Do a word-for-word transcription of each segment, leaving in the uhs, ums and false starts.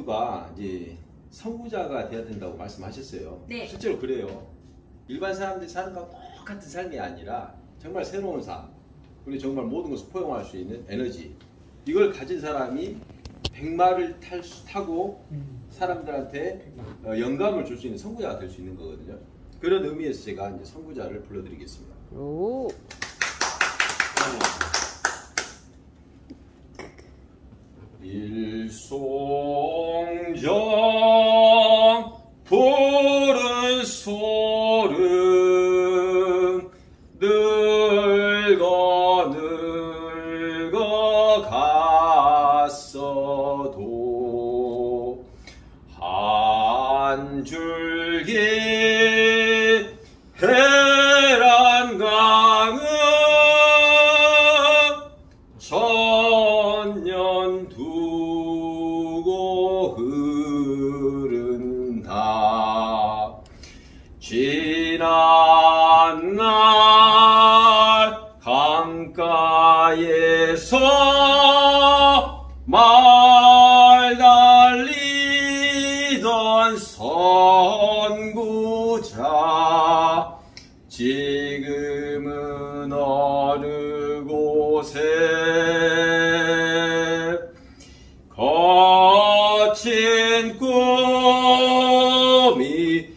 이유가 이제 선구자가 돼야 된다고 말씀하셨어요. 네. 실제로 그래요. 일반 사람들이 사는 것과 똑같은 삶이 아니라 정말 새로운 삶, 그리고 정말 모든 것을 포용할 수 있는 에너지, 이걸 가진 사람이 백마를 탈 수, 타고 사람들한테 어, 영감을 줄 수 있는 선구자가 될 수 있는 거거든요. 그런 의미에서 제가 이제 선구자를 불러드리겠습니다. 오. 일송정 푸른 소름 늙어 늙어 갔어도 한 줄기 해란강은 천년 두고 흐른다. 지난 날 강가에서 말 달리던 선구자 지금은 어느 곳에 거친 꿈이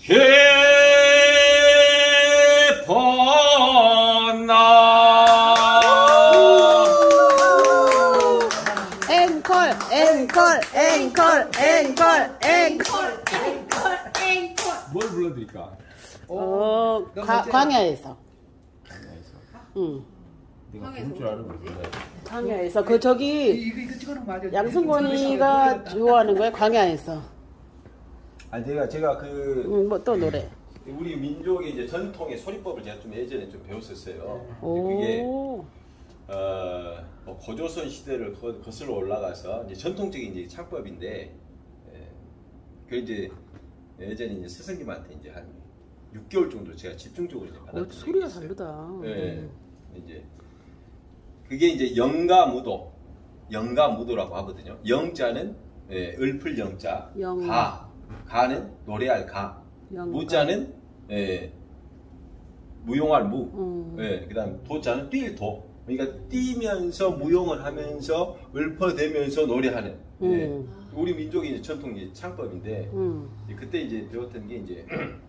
깊었나. 앵콜 앵콜 앵콜 앵콜 앵콜 앵콜 앵콜. 뭘 불러드릴까? 어 과, 광야에서. 광야에서. 응. 내가 부를 줄 아는 걸 불러야 돼. 광야에서 그 저기 이거 이거 찍어놓은 거 맞아. 양승권이가 좋아하는 거야 광야에서. 아니 제가 제가 그 응, 뭐 또 노래. 우리 민족의 이제 전통의 소리법을 제가 좀 예전에 좀 배웠었어요. 근데 그게 오. 어, 뭐 고조선 시대를 거, 거슬러 올라가서 이제 전통적인 이제 창법인데, 예, 그 이제 예전에 이제 스승님한테 이제 한 육 개월 정도 제가 집중적으로 이제 받았던 어, 소리가 적이 있어요. 다르다. 예, 음. 이제 그게 이제 영가무도, 영가무도라고 하거든요. 영자는 예, 읊을 영자, 영. 가, 가는 노래할 가, 영가. 무자는 예, 무용할 무, 음. 예, 그다음 도자는 뛸 도. 그러니까 뛰면서 무용을 하면서 읊어대면서 노래하는. 예. 음. 우리 민족의 이제 전통 이제 창법인데 음. 이제 그때 이제 배웠던 게 이제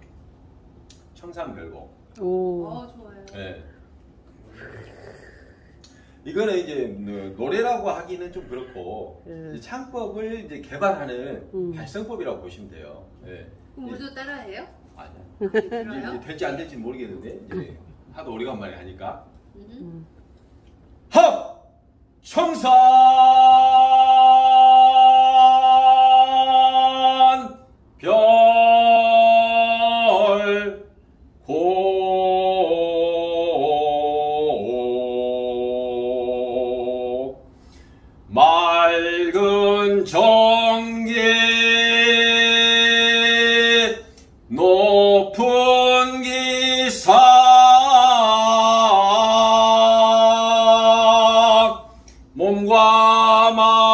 청산별곡. 오. 어 좋아요. 예. 이거는 이제 노래라고 하기는 좀 그렇고 음. 이제 창법을 이제 개발하는 음. 발성법이라고 보시면 돼요. 예. 그럼 우리도 따라해요? 아니야. 네, 이제, 들어요? 이제 될지 안 될지 모르겠는데 이제 하도 오래간만에 하니까. 음. 합! 청산! 별! 고! 맑은 정계 높은 기사 몸과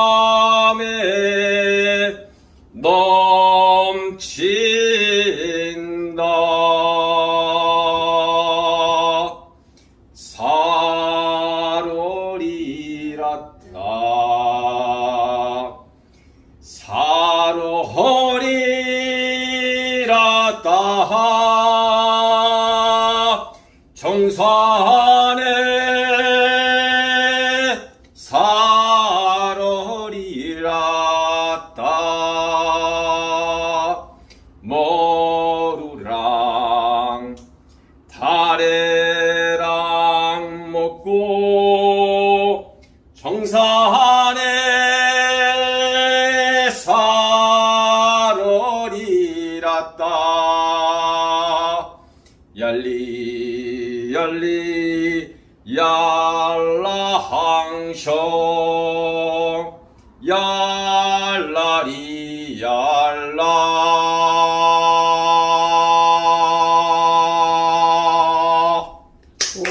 마음에 넘친다. 사로리라따 사로리라따 정산에 사로리라따 머루랑 달에랑 먹고 정산에 사로리라따 얄리 얄리 얄라항숑 얄라리 얄라. 오.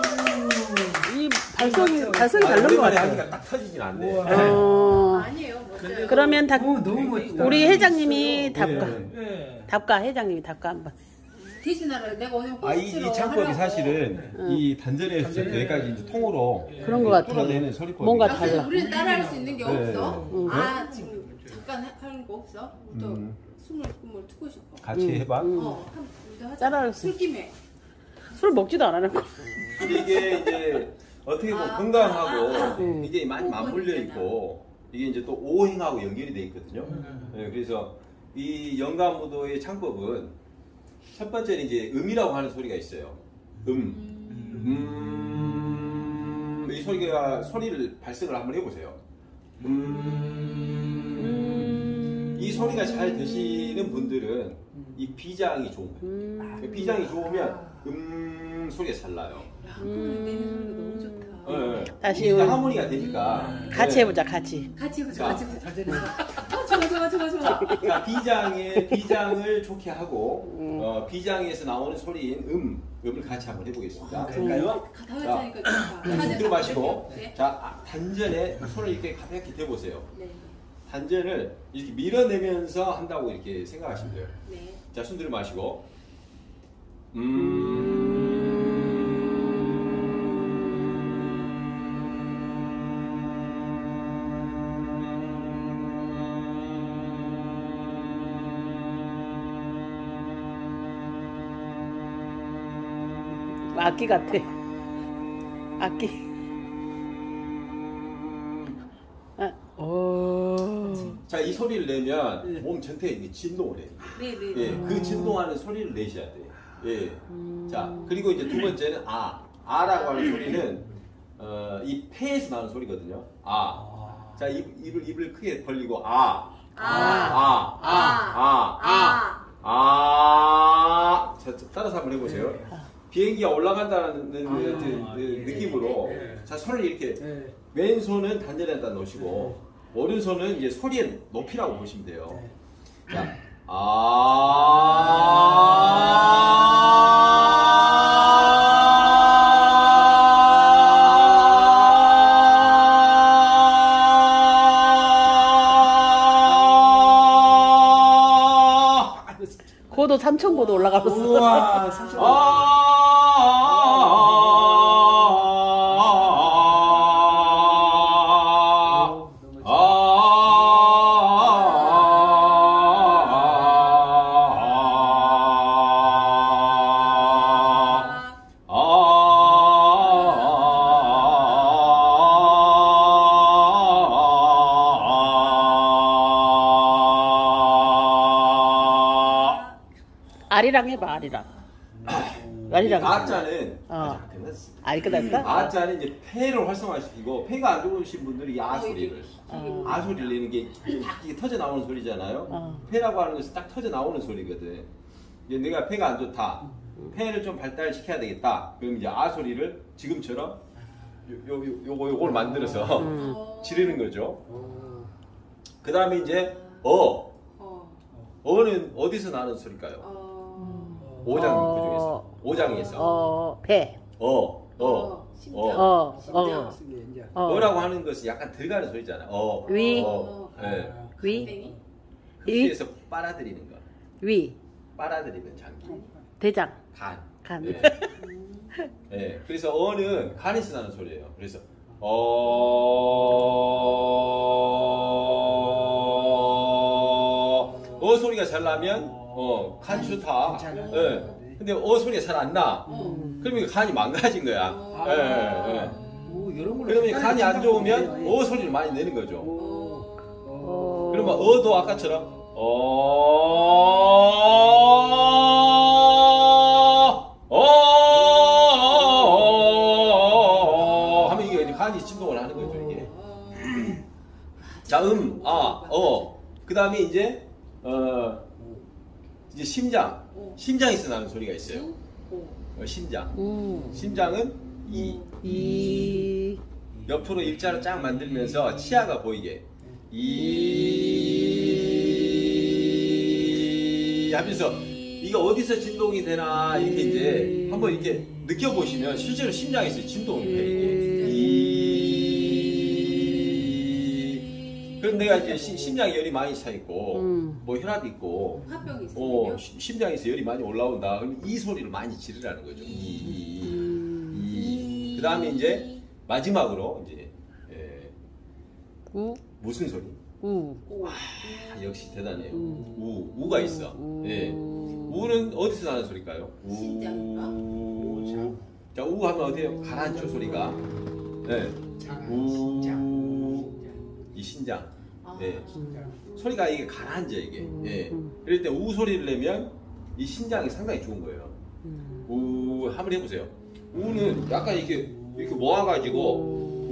이 발성이 발성이 다른 거 같아. 하니까 딱 터지진 않네. 어. 아니에요. 뭐 멋져요. 그러면 답, 어, 너무 멋지다. 우리 회장님이 답가. 예. 답가, 회장님이 답가 한번. 대신하라 내가 오늘 아, 이, 이 창법이 사실은 응. 이 단전에서 여기까지 이제 통으로 그런 것 같아. 뚫어내는 소리법이 뭔가 아, 그래서 달라. 우리는 따라할 수 있는 게 네. 없어. 응. 아 지금 잠깐 하- 하는 거 없어? 또 음. 숨을 꿈을 트고 싶어. 같이 응. 해봐. 응. 어, 한 우리도 하자. 따라할 수 술김에. 술 먹지도 안 하는 거. 근데 이게 이제 어떻게 보면 아, 건강하고 아, 아, 아. 이게 많이 음. 맞물려 있고 이게 이제 또 오행하고 연결이 돼 있거든요. 네, 그래서 이 영감무도의 창법은 첫 번째는 이제 음이라고 하는 소리가 있어요. 음. 음. 이 소리가 소리를 발성을 한번 해보세요. 음. 이 소리가 잘 되시는 분들은 이 비장이 좋은 거예요. 음. 비장이 좋으면 음 소리가 잘 나요. 야, 그럼 내는 소리가 너무 좋다. 네, 네. 다시 이게 우리 하모니가 되니까 같이 네. 해보자, 같이. 같이 해보자. 자. 같이 해보자. 어, 좋아 좋아 좋아 좋아. 자, 비장의 비장을 좋게 하고 음. 어, 비장에서 나오는 소리인 음 음을 같이 한번 해보겠습니다. 될까요? 다 같이 하니까 좋다. 숨 들어 마시고 네. 자 아, 단전에 손을 이렇게 가볍게 대보세요. 네. 단전을 이렇게 밀어내면서 한다고 이렇게 생각하시면 돼요. 네. 자, 숨 들어 마시고 음. 악기 같아. 악기. 아, 오. 자, 이 소리를 내면 몸 전체에 이게 진동을 해요. 네, 네. 예, 네. 그 진동하는 소리를 내셔야 돼요. 예. 자, 그리고 이제 두 번째는 아. 아라고 하는 소리는 어, 이 폐에서 나는 소리거든요. 아. 자, 입, 입을 입을 크게 벌리고 아. 아. 아. 아. 아. 아. 아. 자, 따라서 한번 해보세요. 비행기가 올라간다는 그, 그, 그 예. 느낌으로 예. 자, 손을 이렇게 예. 왼손은 단전에다 놓으시고 오른손은 이제 소리의 높이라고 보시면 돼요. 자, 아. 고도 삼천 고도 올라가면서. 우와, 삼천. 아리랑 해봐, 아리랑. 아리랑. 아자는 어. 아, 끝났어. 아리 끝났어? 아자는 이제 폐를 활성화시키고 폐가 안 좋으신 분들이 이 아 소리를 어. 아 소리를 내는 게 딱 이게 터져 나오는 소리잖아요. 어. 폐라고 하는 것은 딱 터져 나오는 소리거든. 이제 내가 폐가 안 좋다. 폐를 좀 발달시켜야 되겠다. 그럼 이제 아 소리를 지금처럼 요, 요, 요, 요거 요걸 만들어서 음. 지르는 거죠. 그 다음에 이제 어. 어. 어는 어디서 나는 소리일까요? 어. 오장 어. 그 중에서. 오장에서. 어, 배. 어. 어. 어. 심장. 어, 심장. 어. 어. 어라고 하는 것이 약간 들어가는 소리잖아. 어. 위. 어. 예. 위. 땡이. 흡수해서 빨아들이는 거. 위. 빨아들이는 장기. 대장. 간. 간. 예. 예. 그래서 어는 간에서 나는 소리예요. 그래서 어. 어 소리가 잘 나면 어, 간 좋다. 괜찮아. 예. 근데 어 소리가 잘 안 나. 어. 그러면 간이 망가진 거야. 어. 예, 예, 예. 오, 이런 걸로 그러면 간이 안 좋으면 따라진다고 어 소리를 많이 내는 거죠. 어. 어. 그러면 어도 아까처럼 어, 어, 하면 이게 이제 간이 진동을 하는 거죠 이게. 자, 음, 아, 어. 그 다음에 이제 어 이제 심장, 심장에서 나는 소리가 있어요. 어, 심장. 음. 심장은 이 이. 옆으로 일자로 쫙 만들면서 치아가 보이게 이 하면서 이게 어디서 진동이 되나 이렇게 이제 한번 이렇게 느껴보시면 실제로 심장에서 진동이 돼요. 이게 이 그런데 내가 이제 시, 심장에 열이 많이 차 있고 음. 뭐 혈압 있고 화병이 어, 있으면요. 시- 심장에서 열이 많이 올라온다. 그럼 이 소리를 많이 지르라는 거죠. 이, 이, 음. 이. 그 다음에 이제 마지막으로 이제 예, 우, 무슨 소리? 우. 오. 아, 역시 대단해요. 음. 우, 우가 있어. 우. 예. 우는 어디서 나는 소리일까요? 신장인가? 우. 자, 우 하면 어때요? 가라앉죠 소리가. 네. 우. 이 신장. 아. 네. 소리가 이게 가라앉아 이게. 음. 예. 음. 그럴 때 우 소리를 내면 이 신장이 상당히 좋은 거예요. 음. 우 한번 해보세요. 우는 약간 이렇게 이렇게 모아가지고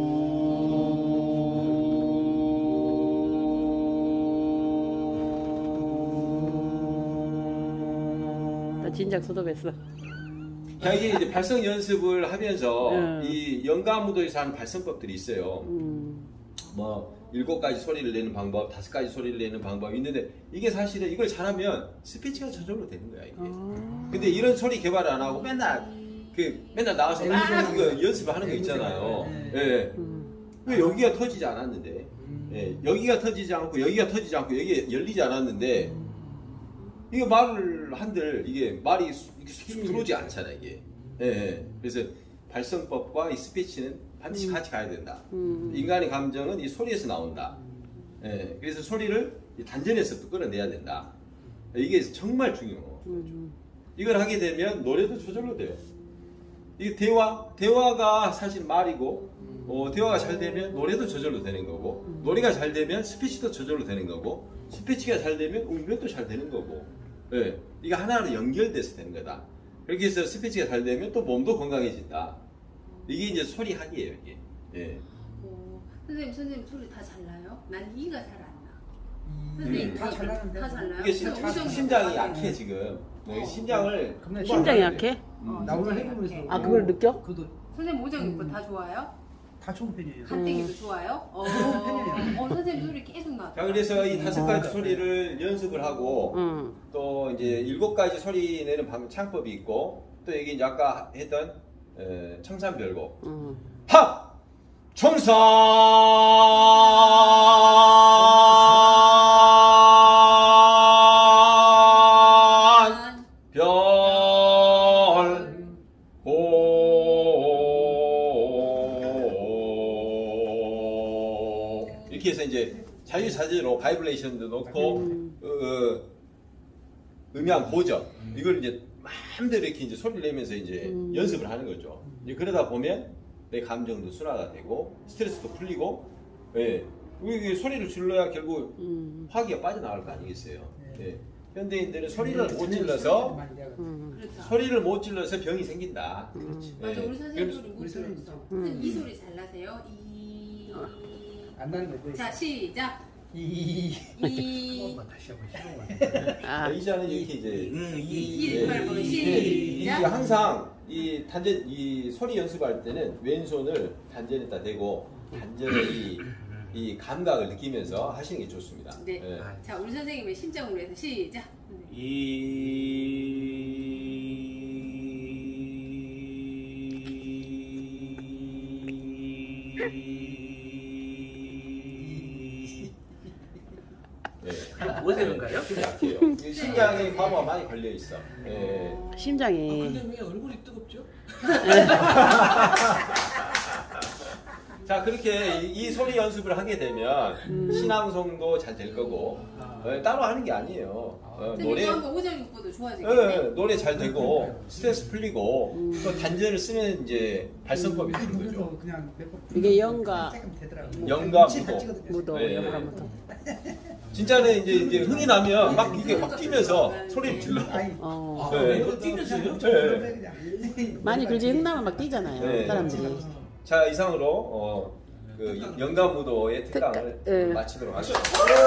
우. 나 진작 수도했어. 자 이게 이제 발성 연습을 하면서 음. 이 연가무도에서 하는 발성법들이 있어요. 음. 뭐 일곱 가지 소리를 내는 방법, 다섯 가지 소리를 내는 방법이 있는데 이게 사실은 이걸 잘하면 스피치가 저절로 되는 거야 이게. 아. 근데 이런 소리 개발을 안 하고 맨날 그 맨날 나와서 막 이거 연습을 하는 거 있잖아요. 예. 음. 왜 여기가 터지지 않았는데, 예. 여기가 터지지 않고 여기가 터지지 않고 여기 열리지 않았는데 이게 말을 한들 이게 말이 수- 이렇게 쑥쑥 들어오지 않잖아 이게. 예, 예. 그래서 발성법과 이 스피치는 반드시 같이 가야 된다. 음. 인간의 감정은 이 소리에서 나온다. 예. 그래서 소리를 이 단전에서 또 끌어내야 된다. 이게 정말 중요해요. 음. 이걸 하게 되면 노래도 저절로 돼요. 이게 대화, 대화가 사실 말이고, 어, 대화가 잘 되면 노래도 저절로 되는 거고, 노래가 잘 되면 스피치도 저절로 되는 거고, 스피치가 잘 되면 운전도 잘 되는 거고, 예, 이게 하나로 연결돼서 되는 거다. 그렇게 해서 스피치가 잘 되면 또 몸도 건강해진다. 이게 이제 소리 학이에요, 이게. 예. 오. 선생님, 선생님 소리 다 잘 나요? 난 이가 잘 안 나. 음. 선생님 다 잘 나는데. 다 잘 나요? 이게 심, 근데 오정이 심장이 다 약해, 지금. 네, 심장을. 그럼 심장이 약해? 음. 나 오늘 해보면서. 아, 그걸 느껴? 그도 선생님 오정이 음. 다 좋아요? 다 좋은 편이에요. 간땡이도 좋아요? 어, 팬이에요. 어, 선생님 소리 계속 나. 자, 그래서 이 다섯 가지 소리를 연습을 하고, 음. 또 이제 일곱 가지 소리 내는 방 창법이 있고 또 여기 이제 아까 했던 에, 청산별곡 음. 하! 청산 별고 이렇게 해서 이제 자유자재로 바이브레이션도 넣고 음. 어, 어, 음향 보정 이걸 이제 마음대로 이렇게 이제 소리를 내면서 이제 음. 연습을 하는 거죠. 이제 그러다 보면 내 감정도 순화가 되고 스트레스도 풀리고, 예, 이게 소리를 질러야 결국 음. 화기가 빠져나갈 거 아니겠어요. 예. 현대인들은 소리를 못 질러서 음. 그렇죠. 소리를 못 질러서 병이 생긴다. 음. 맞아, 예. 우리 선생님 그럼- 소리 못 우리 선생님 들었어. 음. 선생님 이 소리 잘 나세요? 이. 안 나는 게 뭐 있어? 자, 시작. 이. 이. 한번만 다시 한번 시도만. 아. 이자는 이렇게 이제 응, 이. 예, 팔 번 이- 시작. 이- 이게 항상 이 단전 이 소리 연습할 때는 왼손을 단전에다 대고 단전의 이, 이 감각을 느끼면서 하시는 게 좋습니다. 네. 예. 자, 우리 선생님의 심정으로 해서 시작. 예. 뭐 되는가요? 좀 약해요. 이게 심장에 과부가 많이 걸려 있어. 예. 심장이. 근데 왜 얼굴이 뜨겁죠? 자 그렇게 이, 이 소리 연습을 하게 되면 신앙송도 잘 될 거고 예, 따로 하는 게 아니에요. 어, 선생님 노래 이거 한번 오정 육보도 예, 좋아지겠네. 노래 잘 되고 스트레스 풀리고 또 단전을 쓰면 이제 발성법이 되는 거죠. 그냥 몇 번. 이게 영가. 조금 되더라고요. 영가 다 무도. 찍어도 무도, 네. 영가무도. 진짜는 이제, 이제 흥이 나면 막 이게 막 뛰면서 소리를 질러. 아이, 어. 네. 이거 뛰면서요? 네. 많이 그러지 흥나면 막 뛰잖아요. 네. 사람들이. 자 이상으로 어, 그 영감무도의 특강을 특강, 예. 마치도록 하겠습니다.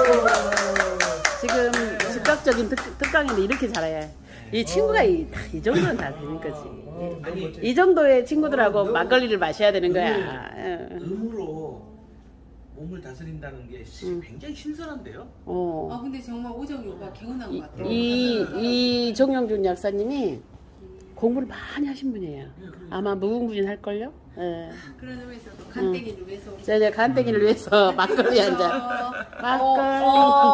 지금 즉각적인 특, 특강인데 이렇게 잘해. 이 친구가 이, 이 정도는 다 되는 거지. 아니, 이 정도의 친구들하고 막걸리를 마셔야 되는 거야. 예. 음으로 몸을 다스린다는 게 시- 음. 굉장히 신선한데요? 아 어. 근데 정말 오정이 오빠 개운한 것 같아요. 이, 이 정영준 약사님이 공부를 많이 하신 분이에요. 아마 무궁무진할걸요? 예. 그런 의미에서 또 간땡이를 위해서 우리 자, 이제 간땡이를 위해서 막걸리 한 잔. 막걸리. 어,